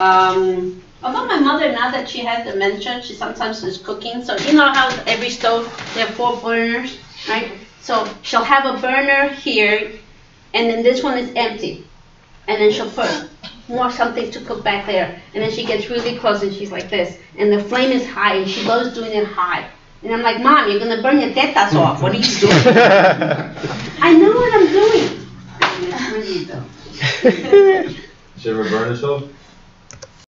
Although my mother, now that she has dementia, she sometimes is cooking. So you know how every stove, they have 4 burners, right? So she'll have a burner here, and then this one is empty. And then she'll put more something to cook back there. And then she gets really close and she's like this. And the flame is high, and she loves doing it high. And I'm like, Mom, you're going to burn your tetas off. What are you doing? I know what I'm doing. I mean, it's really though. Did she ever burn herself?